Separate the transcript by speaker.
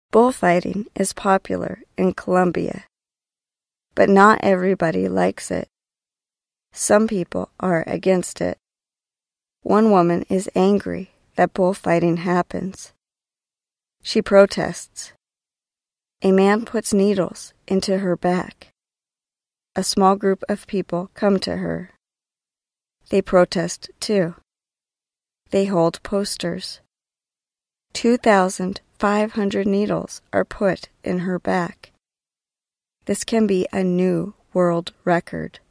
Speaker 1: Bullfighting is popular in Colombia, but not everybody likes it. Some people are against it. One woman is angry that bullfighting happens. She protests. A man puts needles into her back. A small group of people come to her. They protest too. They hold posters. 2,500 needles are put in her back. This can be a new world record.